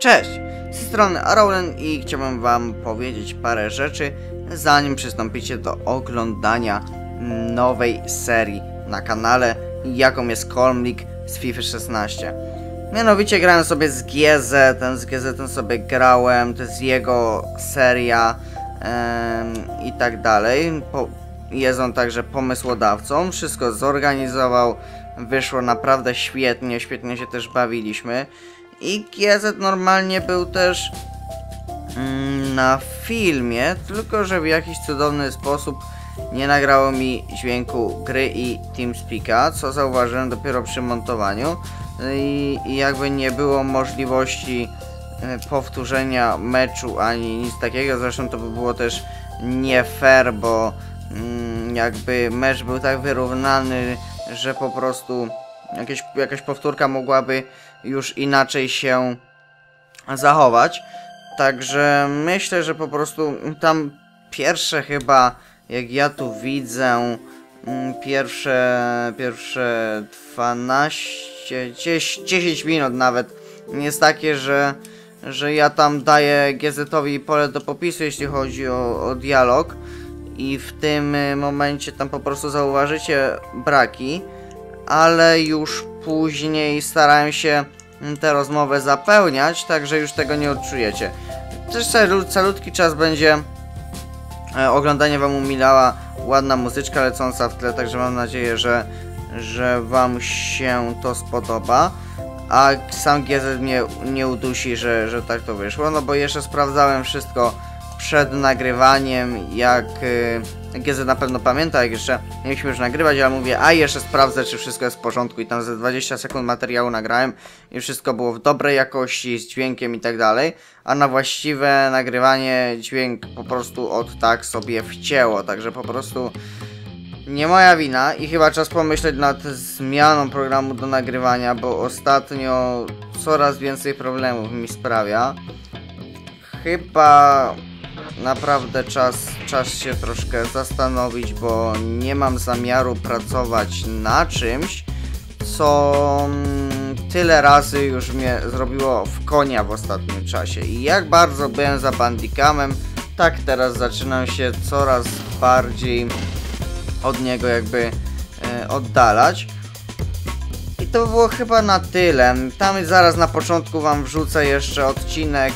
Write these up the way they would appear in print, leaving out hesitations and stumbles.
Cześć, z tej strony Arowlen i chciałbym wam powiedzieć parę rzeczy, zanim przystąpicie do oglądania nowej serii na kanale, jaką jest Colm League z FIFA 16. Mianowicie grałem sobie z GZ, z GZ sobie grałem, to jest jego seria i tak dalej. Jest on także pomysłodawcą, wszystko zorganizował, wyszło naprawdę świetnie, świetnie się też bawiliśmy. I GZ normalnie był też na filmie, tylko że w jakiś cudowny sposób nie nagrało mi dźwięku gry i TeamSpeaka, co zauważyłem dopiero przy montowaniu i jakby nie było możliwości powtórzenia meczu ani nic takiego. Zresztą to by było też nie fair, bo jakby mecz był tak wyrównany, że po prostu jakaś powtórka mogłaby już inaczej się zachować. Także myślę, że po prostu tam pierwsze chyba, jak ja tu widzę, pierwsze 12, 10 minut nawet jest takie, że ja tam daję GZ-owi pole do popisu, jeśli chodzi o dialog, i w tym momencie tam po prostu zauważycie braki, ale już później starałem się tę rozmowę zapełniać, także już tego nie odczujecie. Też calutki czas będzie oglądanie wam umilała ładna muzyczka lecąca w tle, także mam nadzieję, że wam się to spodoba. A sam GZ mnie nie udusi, że tak to wyszło, no bo jeszcze sprawdzałem wszystko przed nagrywaniem, jak GZ na pewno pamięta, jak jeszcze nie mieliśmy już nagrywać, ale mówię, a jeszcze sprawdzę, czy wszystko jest w porządku, i tam ze 20 sekund materiału nagrałem i wszystko było w dobrej jakości, z dźwiękiem i tak dalej, a na właściwe nagrywanie dźwięk po prostu od tak sobie wcięło, także po prostu nie moja wina i chyba czas pomyśleć nad zmianą programu do nagrywania, bo ostatnio coraz więcej problemów mi sprawia. Chyba naprawdę czas się troszkę zastanowić, bo nie mam zamiaru pracować na czymś, co tyle razy już mnie zrobiło w konia w ostatnim czasie. I jak bardzo byłem za Bandicamem, tak teraz zaczynam się coraz bardziej od niego jakby oddalać. I to było chyba na tyle. Tam zaraz na początku wam wrzucę jeszcze odcinek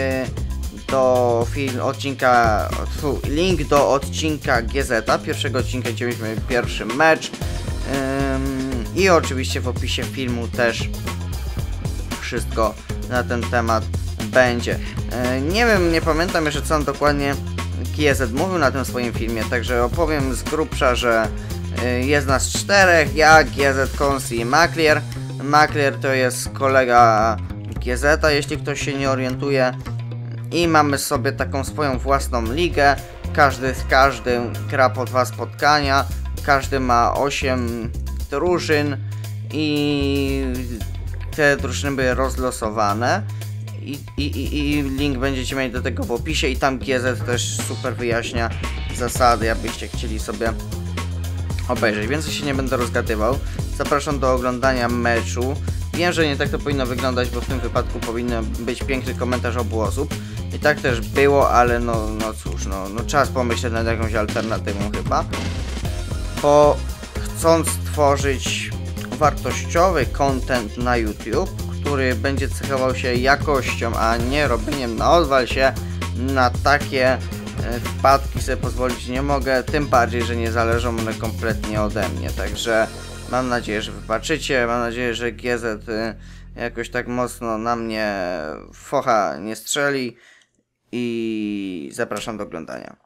link do odcinka GZ, pierwszego odcinka, gdzie mieliśmy pierwszy mecz, i oczywiście w opisie filmu też wszystko na ten temat będzie. Nie wiem, nie pamiętam jeszcze, co on dokładnie GZ mówił na tym swoim filmie, także opowiem z grubsza, że jest nas czterech, ja, GZ, Konsi i Maklier. Maklier to jest kolega GZ, jeśli ktoś się nie orientuje. I mamy sobie taką swoją własną ligę, każdy z każdym gra po 2 spotkania, każdy ma 8 drużyn i te drużyny były rozlosowane i link będziecie mieli do tego w opisie, i tam GZ też super wyjaśnia zasady, abyście chcieli sobie obejrzeć. Więcej się nie będę rozgadywał, zapraszam do oglądania meczu. Wiem, że nie tak to powinno wyglądać, bo w tym wypadku powinien być piękny komentarz obu osób. I tak też było, ale no cóż, no czas pomyśleć nad jakąś alternatywą chyba. Bo chcąc tworzyć wartościowy content na YouTube, który będzie cechował się jakością, a nie robieniem na odwal się, na takie wpadki sobie pozwolić nie mogę, tym bardziej, że nie zależą one kompletnie ode mnie. Także mam nadzieję, że wybaczycie, mam nadzieję, że GZ jakoś tak mocno na mnie focha nie strzeli i zapraszam do oglądania.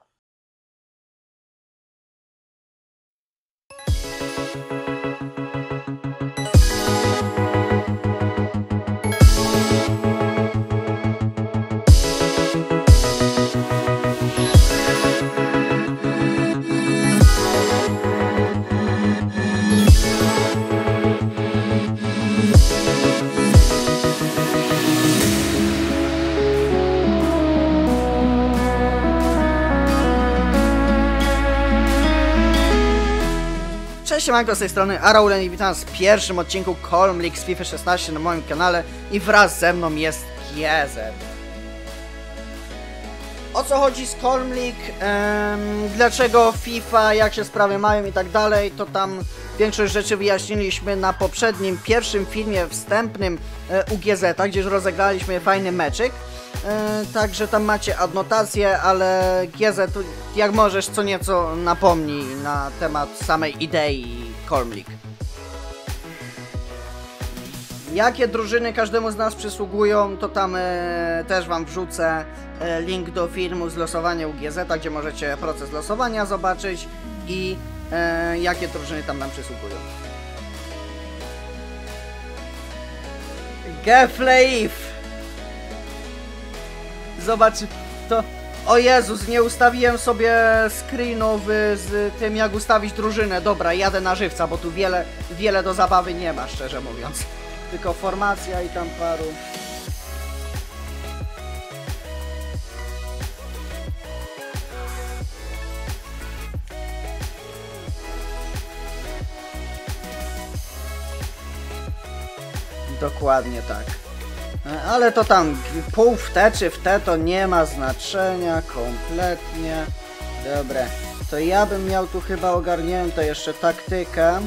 Cześć, siemanko, z tej strony Arowlen i witam w pierwszym odcinku Colm League z FIFA 16 na moim kanale, i wraz ze mną jest GZ. O co chodzi z Colm League, dlaczego FIFA, jak się sprawy mają i tak dalej, to tam większość rzeczy wyjaśniliśmy na poprzednim, pierwszym filmie wstępnym UGZ, gdzie już rozegraliśmy fajny meczyk. Także tam macie adnotację, ale GZ, jak możesz, co nieco napomnij na temat samej idei Colm League. Jakie drużyny każdemu z nas przysługują, to tam też wam wrzucę link do filmu z losowania UGZ, gdzie możecie proces losowania zobaczyć i jakie drużyny tam nam przysługują. Gefleif! Zobacz, to... O Jezus, nie ustawiłem sobie screenów z tym, jak ustawić drużynę. Dobra, jadę na żywca, bo tu wiele do zabawy nie ma, szczerze mówiąc. Tylko formacja i tam paru... Dokładnie tak. Ale to tam pół w te czy w te to nie ma znaczenia kompletnie. Dobra, to ja bym miał tu chyba ogarnięte jeszcze taktykę.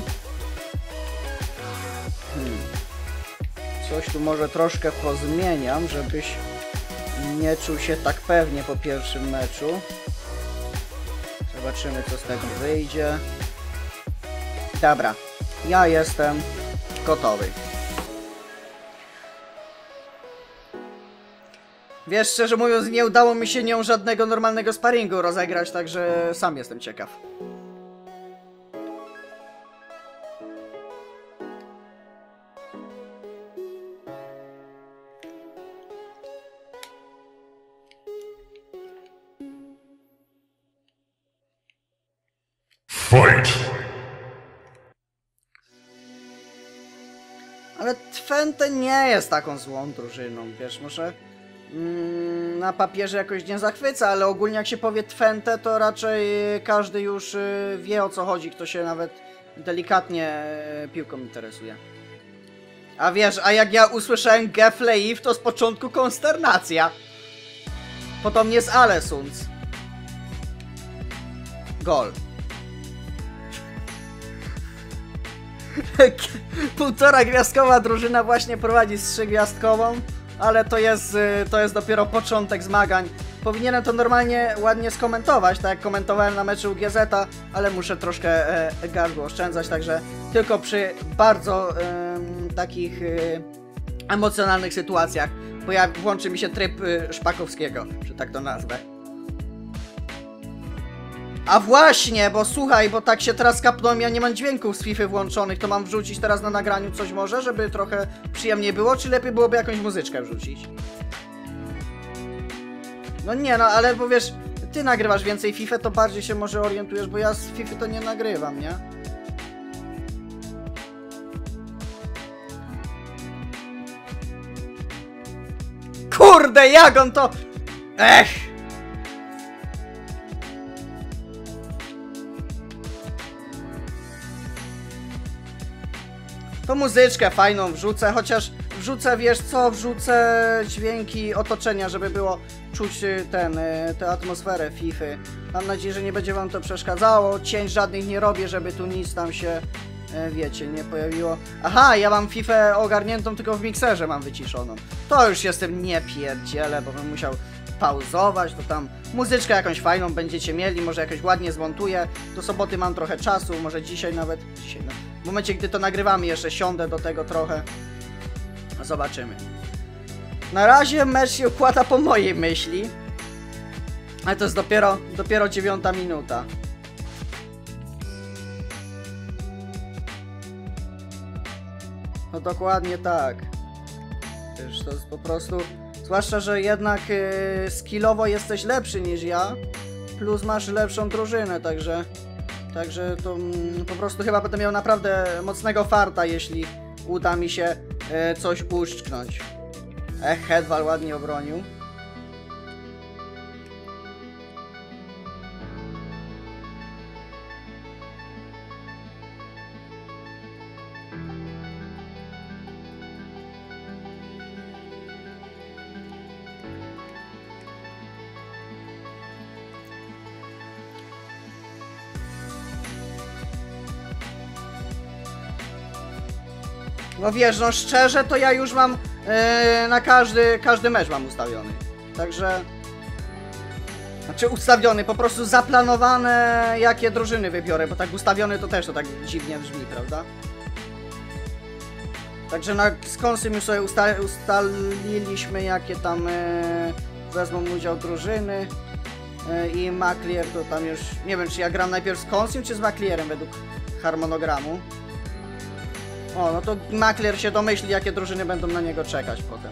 Coś tu może troszkę pozmieniam, żebyś nie czuł się tak pewnie po pierwszym meczu. Zobaczymy, co z tego wyjdzie. Dobra, ja jestem gotowy. Wiesz, szczerze mówiąc, nie udało mi się nią żadnego normalnego sparingu rozegrać, także sam jestem ciekaw. Fight! Ale Twente nie jest taką złą drużyną, wiesz, może na papierze jakoś nie zachwyca, ale ogólnie jak się powie Twente, to raczej każdy już wie, o co chodzi, kto się nawet delikatnie piłką interesuje. A wiesz, a jak ja usłyszałem Gefleif, to z początku konsternacja. Potem jest Alessund. Gol. Półtora gwiazdkowa drużyna właśnie prowadzi z 3-gwiazdkową, ale to jest dopiero początek zmagań. Powinienem to normalnie ładnie skomentować, tak jak komentowałem na meczu UGZ, ale muszę troszkę gardło oszczędzać, także tylko przy bardzo takich emocjonalnych sytuacjach włączy mi się tryb Szpakowskiego, że tak to nazwę. A właśnie, bo słuchaj, bo tak się teraz kapnąłem, ja nie mam dźwięków z FIFA włączonych, to mam wrzucić teraz na nagraniu coś może, żeby trochę przyjemniej było, czy lepiej byłoby jakąś muzyczkę wrzucić? No nie, no ale bo wiesz, ty nagrywasz więcej FIFA, to bardziej się może orientujesz, bo ja z FIFA to nie nagrywam, nie? Kurde, jak on to... Ech! To muzyczkę fajną wrzucę, chociaż wrzucę, wiesz co, wrzucę dźwięki otoczenia, żeby było czuć tę atmosferę FIFA. Mam nadzieję, że nie będzie wam to przeszkadzało, cięć żadnych nie robię, żeby tu nic tam się, wiecie, nie pojawiło. Aha, ja mam FIFA ogarniętą, tylko w mikserze mam wyciszoną. To już jestem nie pierdzielę, bo bym musiał pauzować, to tam muzyczkę jakąś fajną będziecie mieli, może jakoś ładnie zmontuję. Do soboty mam trochę czasu, może dzisiaj nawet. W momencie, gdy to nagrywamy, jeszcze siądę do tego trochę. Zobaczymy. Na razie mecz się układa po mojej myśli. Ale to jest dopiero 9 minuta. No dokładnie tak. Wiesz, to jest po prostu... Zwłaszcza, że jednak skillowo jesteś lepszy niż ja. Plus masz lepszą drużynę, Także to po prostu chyba będę miał naprawdę mocnego farta, jeśli uda mi się coś uszczknąć. Hedwal ładnie obronił. No wiesz, no szczerze to ja już mam na każdy mecz mam ustawiony. Także... Znaczy ustawiony, po prostu zaplanowane jakie drużyny wybiorę, bo tak ustawiony to też to tak dziwnie brzmi, prawda? Także z Konsym już sobie ustaliliśmy jakie tam wezmą udział drużyny i Maclear to tam już... Nie wiem czy ja gram najpierw z Konsym czy z Maclearem według harmonogramu. O, no to Maclear się domyśli jakie drużyny będą na niego czekać potem.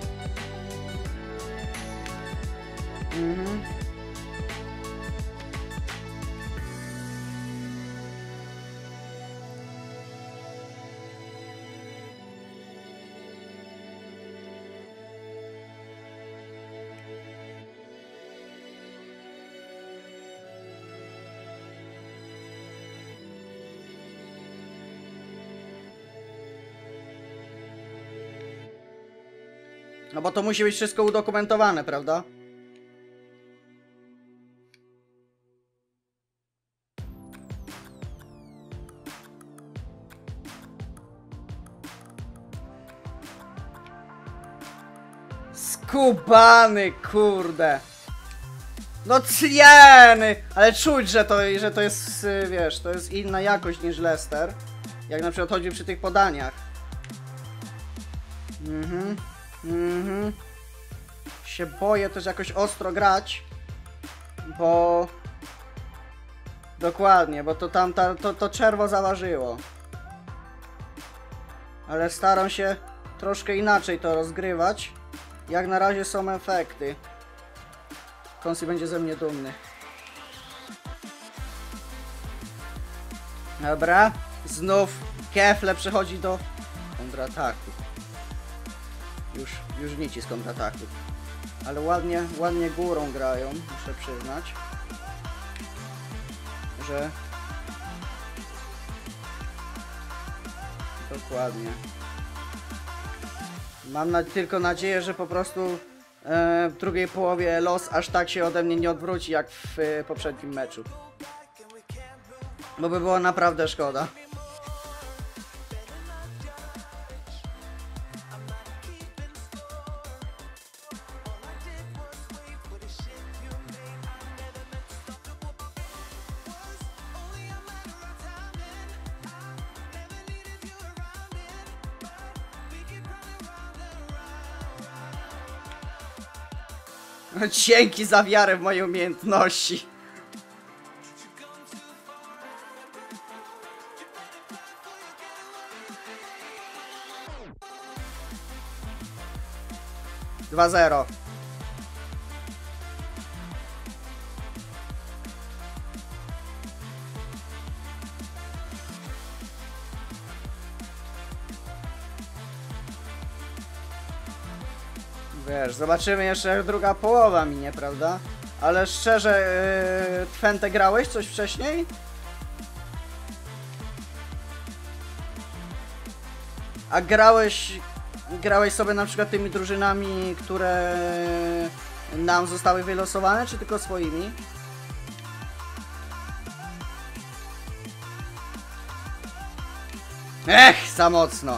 No bo to musi być wszystko udokumentowane, prawda? Skubany, kurde. No cjeny! Ale czuć, że to jest, wiesz, to jest inna jakość niż Leicester. Jak na przykład chodzi przy tych podaniach. Się boję też jakoś ostro grać, bo... Dokładnie, bo to tam to czerwo zaważyło. Ale staram się troszkę inaczej to rozgrywać. Jak na razie są efekty. Konsi będzie ze mnie dumny. Dobra, znów Kefle przechodzi do kontrataku. Już nici z kontrataku. Ale ładnie górą grają, muszę przyznać. Że... Dokładnie. Mam tylko nadzieję, że po prostu w drugiej połowie los aż tak się ode mnie nie odwróci jak w poprzednim meczu. Bo by było naprawdę szkoda. Dzięki za wiarę w moje umiejętności. Dwa zero. Wiesz, zobaczymy jeszcze jak druga połowa minie, prawda? Ale szczerze, Twente grałeś coś wcześniej? A grałeś sobie na przykład tymi drużynami, które nam zostały wylosowane, czy tylko swoimi? Ech, za mocno.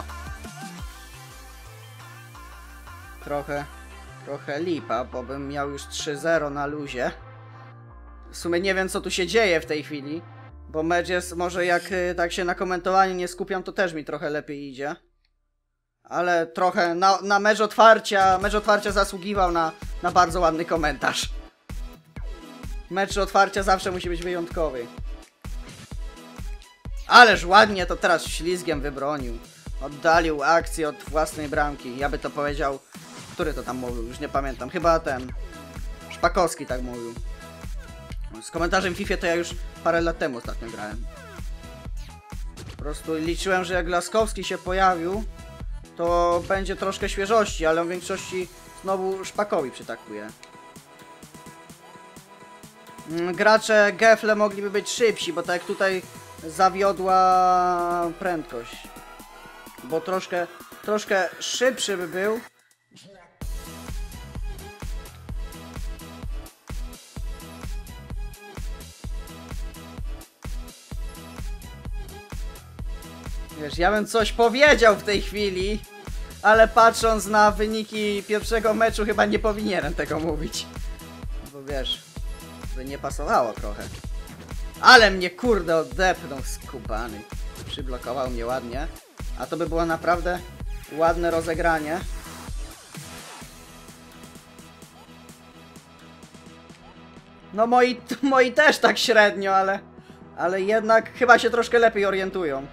Trochę lipa, bo bym miał już 3-0 na luzie. W sumie nie wiem co tu się dzieje w tej chwili, bo mecz jest, może jak tak się na komentowaniu nie skupiam, to też mi trochę lepiej idzie. Ale trochę na mecz otwarcia zasługiwał na bardzo ładny komentarz. Mecz otwarcia zawsze musi być wyjątkowy. Ależ ładnie to teraz ślizgiem wybronił. Oddalił akcję od własnej bramki. Ja by to powiedział... Który to tam mówił? Już nie pamiętam. Chyba ten... Szpakowski tak mówił. Z komentarzem w FIFA to ja już parę lat temu ostatnio grałem. Po prostu liczyłem, że jak Laskowski się pojawił, to będzie troszkę świeżości, ale w większości znowu Szpakowi przytakuje. Gracze Gefle mogliby być szybsi, bo tak jak tutaj zawiodła prędkość. Bo troszkę szybszy by był. Wiesz, ja bym coś powiedział w tej chwili, ale patrząc na wyniki pierwszego meczu chyba nie powinienem tego mówić. Bo wiesz, by nie pasowało trochę. Ale mnie kurde odepnął skubany. Przyblokował mnie ładnie. A to by było naprawdę ładne rozegranie. No moi też tak średnio, ale jednak chyba się troszkę lepiej orientują.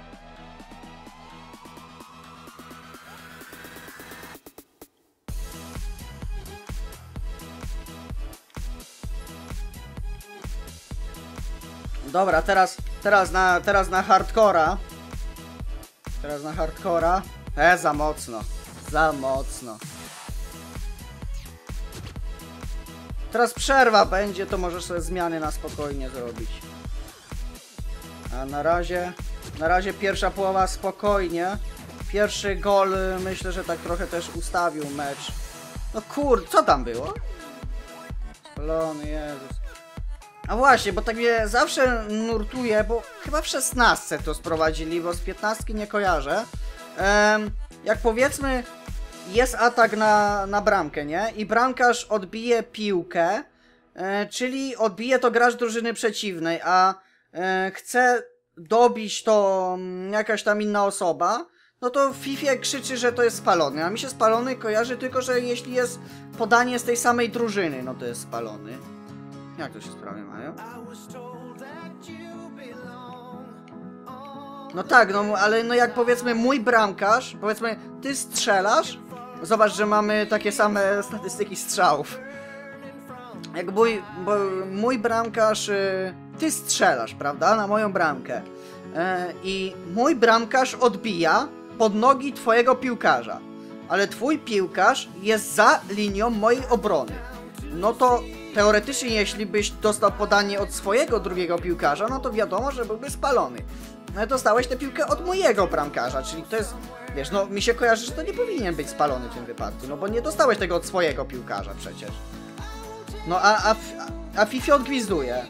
Dobra, teraz na hardcora. Teraz na hardcora. Za mocno. Za mocno. Teraz przerwa będzie, to możesz sobie zmiany na spokojnie zrobić. A na razie pierwsza połowa spokojnie. Pierwszy gol myślę, że tak trochę też ustawił mecz. No kurde, co tam było? Spalony, Jezus. A właśnie, bo tak mnie zawsze nurtuje, bo chyba w 16 to sprowadzili, bo z 15 nie kojarzę. Jak powiedzmy, jest atak na bramkę, nie? I bramkarz odbije piłkę, czyli odbije to gracz drużyny przeciwnej, a chce dobić to jakaś tam inna osoba, no to w FIFA krzyczy, że to jest spalony. A mi się spalony kojarzy tylko, że jeśli jest podanie z tej samej drużyny, no to jest spalony. Jak to się sprawy mają? No tak, no ale no jak powiedzmy mój bramkarz, powiedzmy ty strzelasz, zobacz, że mamy takie same statystyki strzałów. Jak mój bramkarz, ty strzelasz, prawda, na moją bramkę. I mój bramkarz odbija pod nogi twojego piłkarza, ale twój piłkarz jest za linią mojej obrony. No to teoretycznie, jeśli byś dostał podanie od swojego drugiego piłkarza, no to wiadomo, że byłby spalony. No dostałeś tę piłkę od mojego bramkarza, czyli to jest, wiesz, no mi się kojarzy, że to nie powinien być spalony w tym wypadku, no bo nie dostałeś tego od swojego piłkarza przecież. No a FIFA odgwizduje.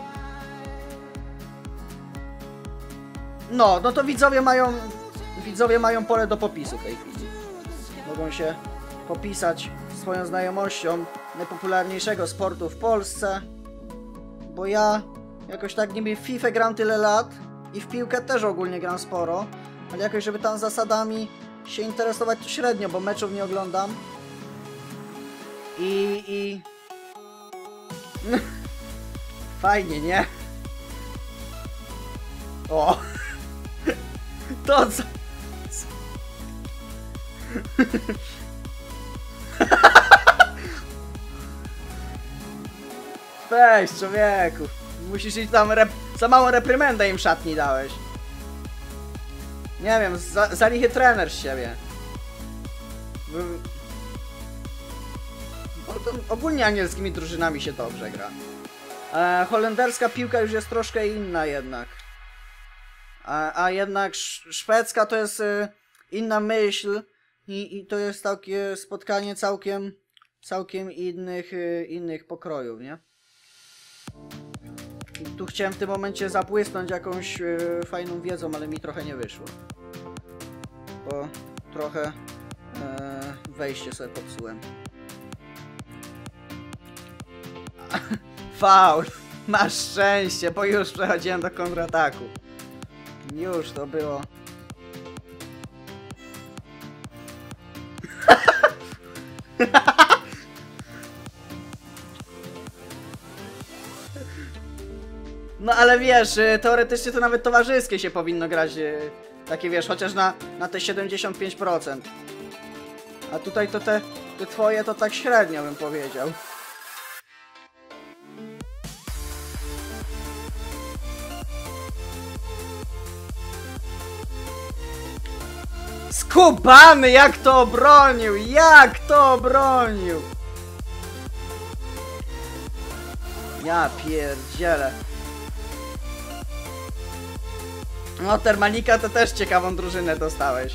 No to widzowie mają pole do popisu w tej chwili. Mogą się popisać swoją znajomością najpopularniejszego sportu w Polsce, bo ja jakoś tak niby w FIFA gram tyle lat i w piłkę też ogólnie gram sporo, ale jakoś żeby tam zasadami się interesować to średnio, bo meczów nie oglądam i... Fajnie, nie? O! To co? Weź, człowieku. Musisz iść tam za małą reprymendę im w szatni dałeś. Nie wiem, za lichy trener z siebie. Bo to ogólnie angielskimi drużynami się dobrze gra. Holenderska piłka już jest troszkę inna jednak. A jednak szwedzka to jest inna myśl i to jest takie spotkanie całkiem innych pokrojów, nie? I tu chciałem w tym momencie zabłysnąć jakąś fajną wiedzą, ale mi trochę nie wyszło. Bo trochę wejście sobie popsułem. Faul! Masz szczęście, bo już przechodziłem do kontrataku. Już to było. No ale wiesz, teoretycznie to nawet towarzyskie się powinno grać. Takie wiesz, chociaż na te 75%. A tutaj to te twoje to tak średnio bym powiedział. Skubany, jak to obronił! Jak to obronił! Ja pierdzielę. No, Termalika to też ciekawą drużynę dostałeś.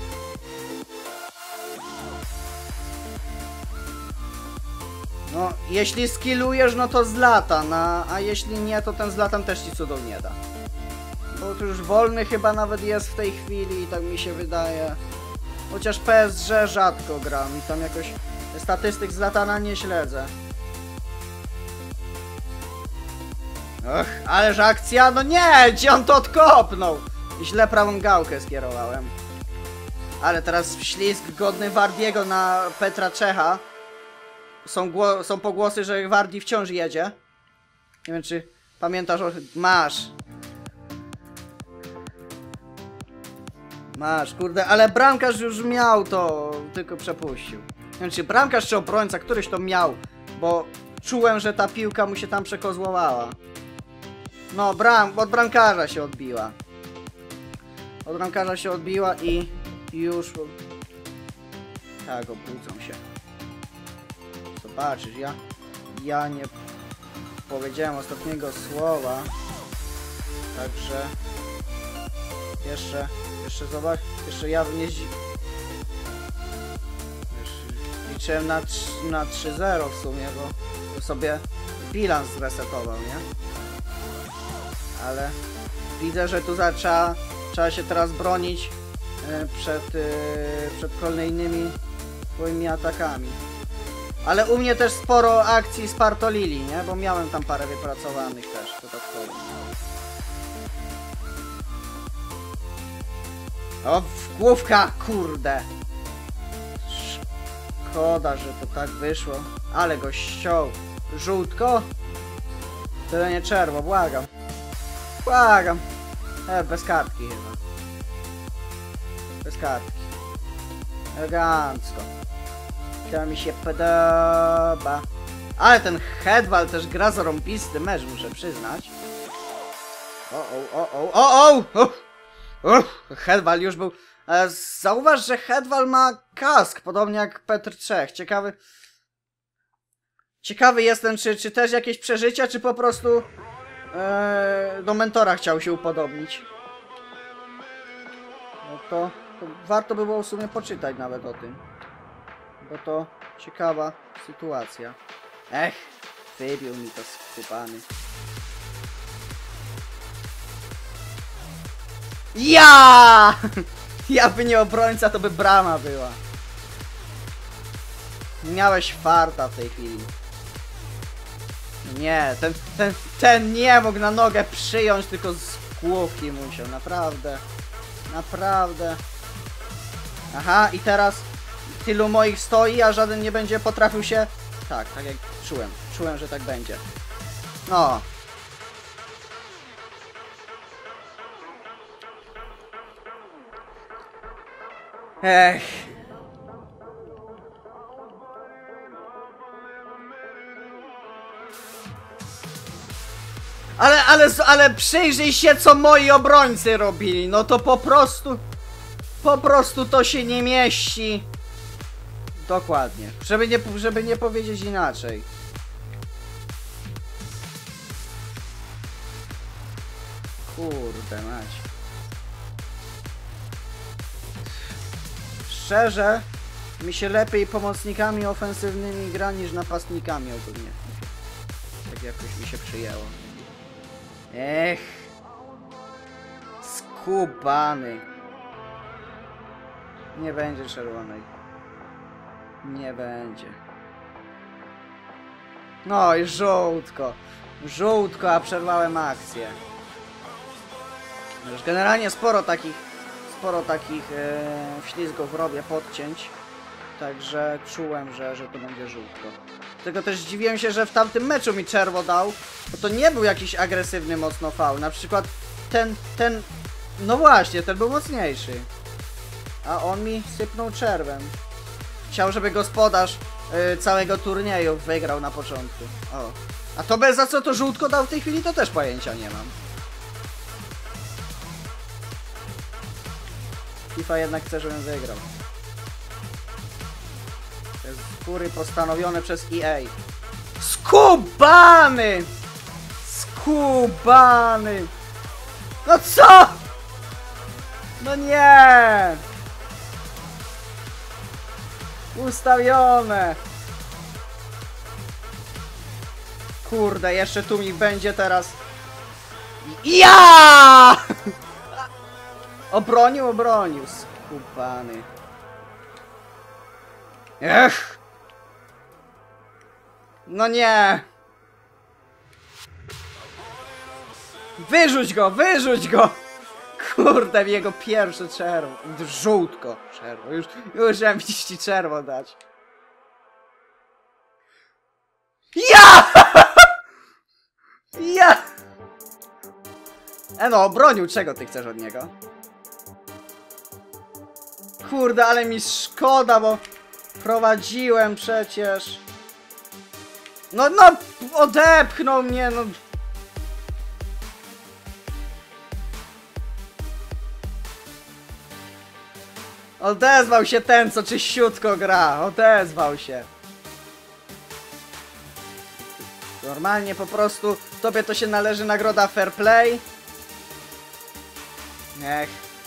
No jeśli skillujesz, no to Zlatan, a jeśli nie, to ten Zlatan też ci cudów nie da. Bo to już wolny chyba nawet jest w tej chwili, tak mi się wydaje. Chociaż PSG rzadko gram i tam jakoś statystyk Zlatana nie śledzę. Och, ależ akcja, no nie, gdzie on to odkopnął? Źle prawą gałkę skierowałem. Ale teraz ślizg godny Wardiego na Petra Czecha. Są pogłosy, że Wardi wciąż jedzie. Nie wiem, czy pamiętasz o... Masz, kurde, ale bramkarz już miał to, tylko przepuścił. Nie wiem, czy bramkarz czy obrońca, któryś to miał, bo czułem, że ta piłka mu się tam przekozłowała. No, od bramkarza się odbiła. Od bramkarza się odbiła i już... Tak, obudzą się. Zobaczysz, ja nie powiedziałem ostatniego słowa. Także... Jeszcze zobacz, jeszcze ja nie liczyłem na 3-0 w sumie, bo sobie bilans zresetował, nie? Ale widzę, że tu trzeba się teraz bronić przed kolejnymi twoimi atakami. Ale u mnie też sporo akcji spartolili, nie? Bo miałem tam parę wypracowanych też dodatkowo. O, w główka, kurde. Szkoda, że to tak wyszło. Ale go ściął. Żółtko? Tyle nie czerwo, błagam. Błagam. Bez kartki chyba. Bez kartki. Elegancko. To mi się podoba. Ale ten Headball też gra zarąbisty mecz, muszę przyznać. Headball już był. Zauważ, że Headball ma kask, podobnie jak Petr Czech. Ciekawy jestem, czy też jakieś przeżycia, czy po prostu do mentora chciał się upodobnić. No to warto by było w sumie poczytać nawet o tym. Bo to ciekawa sytuacja. Ech, wybił mi to skupany. Ja! Jakby nie obrońca, to by brama była. Miałeś farta w tej chwili. Nie, ten nie mógł na nogę przyjąć, tylko z główki musiał. Naprawdę. Naprawdę. Aha, i teraz tylu moich stoi, a żaden nie będzie potrafił się... Tak jak czułem. Czułem, że tak będzie. No. Ech. Ale przyjrzyj się, co moi obrońcy robili. No to po prostu to się nie mieści. Dokładnie. Żeby nie powiedzieć inaczej. Kurde mać. Szczerze, mi się lepiej pomocnikami ofensywnymi gra niż napastnikami ogólnie. Tak jakoś mi się przyjęło. Ech. Skubany. Nie będzie czerwonej. Nie będzie. No i żółtko. Żółtko, a przerwałem akcję. Już generalnie sporo takich ślizgów robię, podcięć. Także czułem, że to będzie żółtko. Tylko też zdziwiłem się, że w tamtym meczu mi czerwo dał, bo to nie był jakiś agresywny mocno faul. Na przykład ten... No właśnie, ten był mocniejszy. A on mi sypnął czerwem. Chciał, żeby gospodarz całego turnieju wygrał na początku. O. A to za co to żółtko dał w tej chwili, to też pojęcia nie mam. FIFA jednak chce, żebym wygrał. To jest z góry postanowione przez EA. Skubany! Skubany! No co?! No nie! Ustawione! kurde, jeszcze tu mi będzie teraz... Ja! Obronił, skupany. Ech! No nie! Wyrzuć go! Kurde, jego pierwsze czerwo. Żółtko. Czerwo. Już chciałem ci czerwo dać. Ja! No, bronił, czego ty chcesz od niego? Kurde, ale mi szkoda, bo prowadziłem przecież. No, odepchnął mnie, no. Odezwał się ten, co czyściutko gra. Odezwał się. Normalnie po prostu tobie to się należy nagroda fair play. Niech.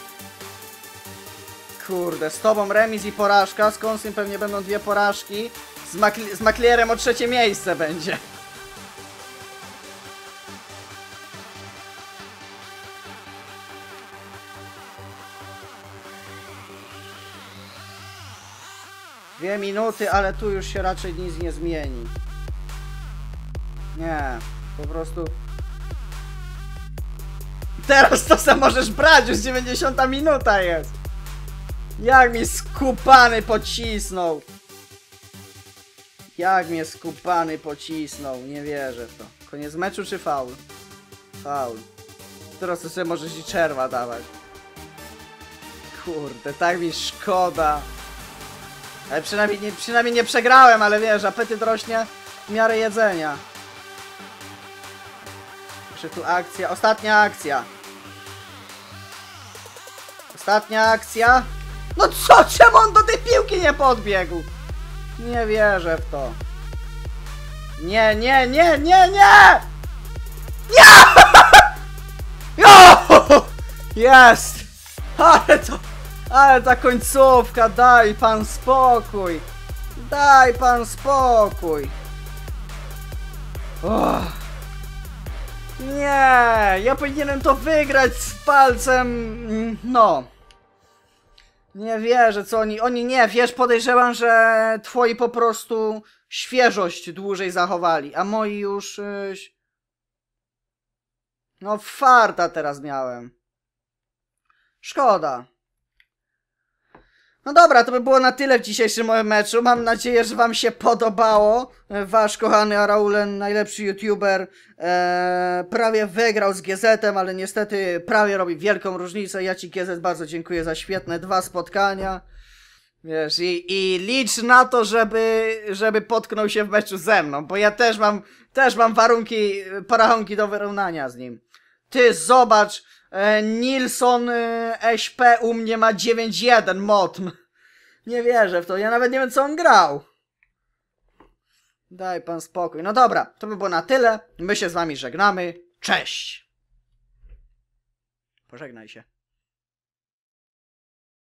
Kurde, z tobą remis i porażka. Z Konsym pewnie będą 2 porażki. Z Maklierem o 3. miejsce będzie. Dwie minuty, ale tu już się raczej nic nie zmieni. Nie, po prostu... Teraz to sam możesz brać, już 90 minuta jest. Jak mi skupany pocisnął. Jak mnie skupany pocisnął, nie wierzę w to. Koniec meczu czy faul? Faul. Teraz to sobie możesz i czerwa dawać. Kurde, tak mi szkoda. Ale przynajmniej nie przegrałem, ale wiesz, apetyt rośnie w miarę jedzenia. Jeszcze tu akcja, ostatnia akcja. Ostatnia akcja. No co, czemu on do tej piłki nie podbiegł? Nie wierzę w to. Nie! Jest! Ale ta końcówka, daj pan spokój. Daj pan spokój. Nie, ja powinienem to wygrać z palcem. No. Nie wierzę, co oni nie, wiesz, podejrzewam, że twoi po prostu świeżość dłużej zachowali, a moi już... No farta teraz miałem. Szkoda. No dobra, to by było na tyle w dzisiejszym moim meczu. Mam nadzieję, że wam się podobało. Wasz kochany Araulen, najlepszy youtuber, prawie wygrał z GZ-em, ale niestety prawie robi wielką różnicę. Ja ci, GZ, bardzo dziękuję za świetne 2 spotkania. Wiesz, i licz na to, żeby potknął się w meczu ze mną, bo ja też mam parachunki do wyrównania z nim. Ty zobacz, Nilsson SP u mnie ma 9-1 motm. Nie wierzę w to, ja nawet nie wiem, co on grał. Daj pan spokój. No dobra, to by było na tyle. My się z wami żegnamy. Cześć! Pożegnaj się.